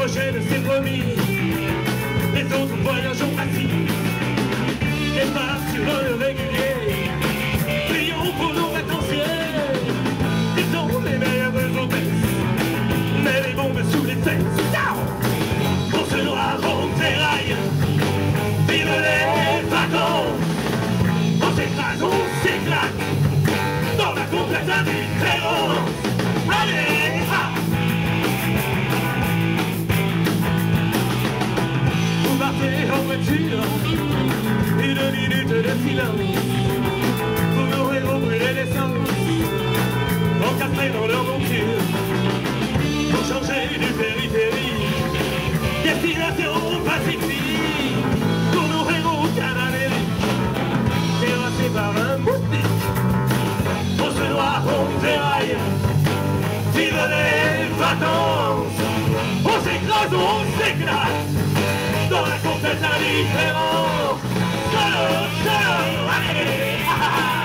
prochaine, c'est promis. Les autres voyages ont assis. Départ sur le régulier. Prions pour nos vacanciers. Ils ont les meilleures hôtesses, mais les bombes sous les fesses. On se noie, on déraille. Vive les vacances. On s'écrase, on s'éclate dans la complète indifférence. Allez, ha! Vous partez en voiture, une minute de silence. Vous nos héros brûler l'essence, encastrés dans leur monture. Pour changer du périphérie, destination Pacifique. Pour nos héros cadavériques, terrassés par un moustique. On se noie, on déraille. Vive les vacances. On s'écrase, on s'éclate dans la complète indifférence. Allez, ah, ah, ah.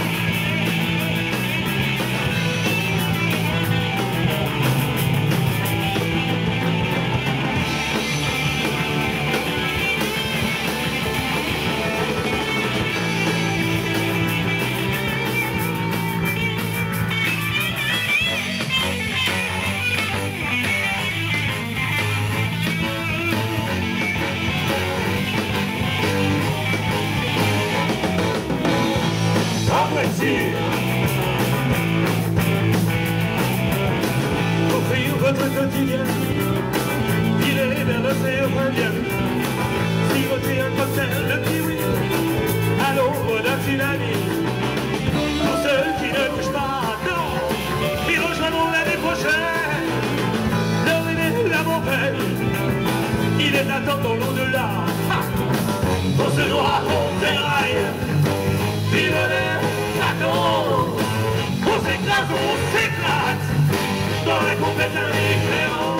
Offrir votre quotidien, filer vers l'océan Indien, siroter un cocktail de kiwi à l'ombre d'un tsunami. Pour ceux qui ne bougent pas, non, ils rejoindront l'année prochaine. Leur aimer l'amour peine, il est à temps dans l'au-delà. On se noie, on déraille, vive les vacances. On s'écrase, on s'éclate dans la complète indifférence.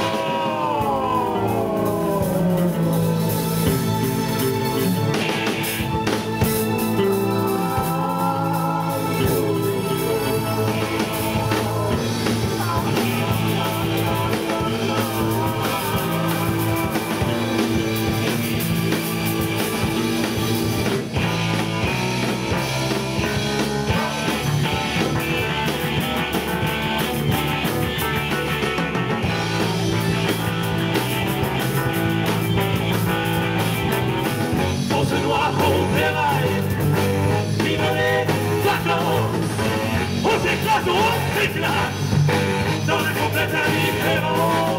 On s'éclate dans la complète indifférence.